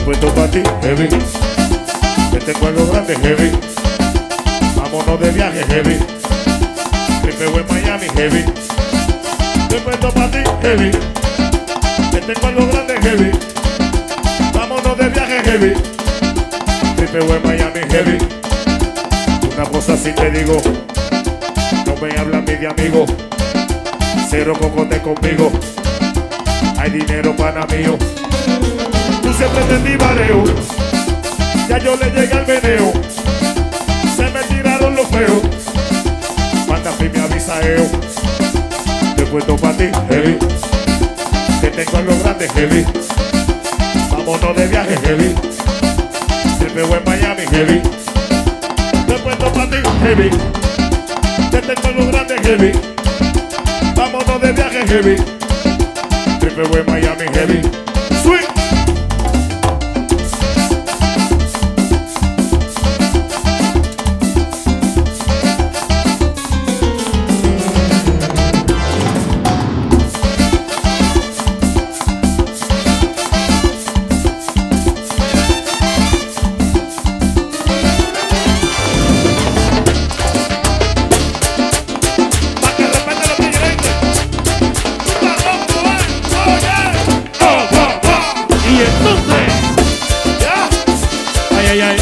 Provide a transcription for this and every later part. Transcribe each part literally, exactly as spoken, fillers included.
puesto para ti, heavy. Que tengo algo grande, heavy. Vámonos de viaje, heavy. Tripeo en Miami, heavy. Te puesto para ti, heavy. Que tengo algo grande, heavy. Vámonos de viaje, heavy. Tripeo en Miami, heavy. Una cosa sí te digo, no me hablan ni de amigo. Cero cocote conmigo. Hay dinero para mío. Tú siempre te di mareo. Ya yo le llegué al meneo. Se me tiraron los feos. Manda fi me avisa eo. Te puesto pa' ti, heavy. Que tengo algo grande, heavy. Vámonos de viaje, heavy. Te pego en Miami, heavy. Te puesto pa' ti, heavy. Que tengo algo grande, heavy. Vámonos de viaje, heavy. Te pego en Miami, heavy. Sweet. Ay, ay.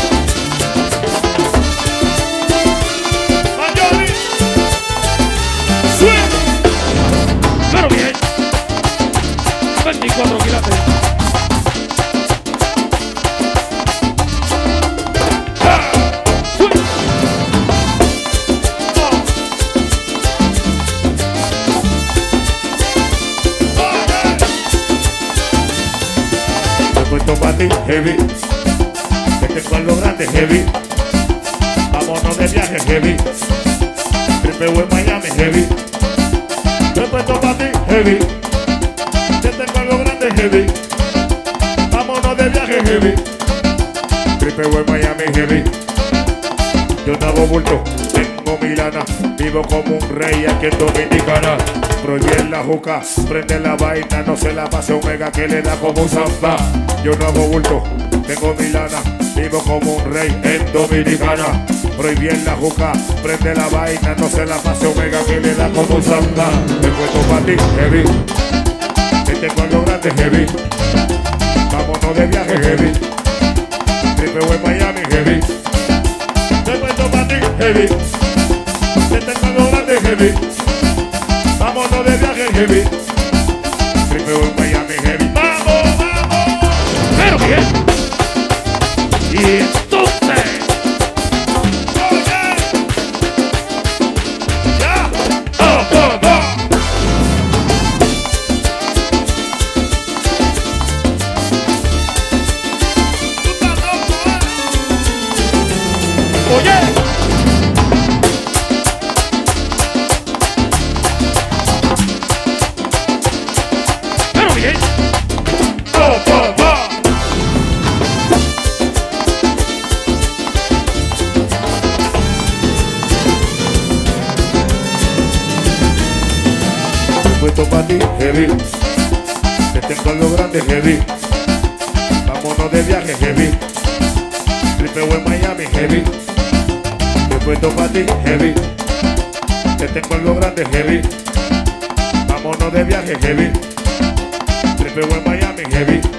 Mayori. Suena. Pero bien. veinticuatro quilates. Ah. Suena. Te puesto pa' ti, heavy. Tengo algo grande, heavy. Vámonos de viaje, heavy. Tripeo en Miami, heavy. Te he puesto pa' ti, heavy. Te tengo algo grande, heavy. Vámonos de viaje, heavy. Tripeo en Miami, heavy. Yo no hago bulto, tengo mi lana. Vivo como un rey aquí en Dominicana. Prohibí la juca, prende la vaina. No se la pase Omega que le da como un zamba. Yo no hago bulto, tengo mi lana. Vivo como un rey en Dominicana. Prohibí la juca, prende la vaina. No se la pase Omega que le da como un zamba. Te puesto pa' ti, heavy. Que tengo algo grande, heavy. Vámonos de viaje, heavy. Tripeo en Miami, heavy. Te puesto pa' ti, heavy. Que tengo algo grande, heavy. Vámonos de viaje, heavy. Tripeo en Miami, heavy. ¡Vamos, vamos! Pero bien. Y entonces, ¡oye! ¡Ya! ¡oh, oh, oh! ¡Tú estás loco, eh! Oye. Pero bien. ¡Oh, oh, oh! Puesto pa' ti, heavy. Que tengo algo grande, heavy. Vámonos de viaje, heavy. Tripeo en Miami, heavy. Te puesto pa' ti, heavy. Que tengo algo grande, heavy. Vámonos de viaje, heavy. Tripeo en Miami, heavy.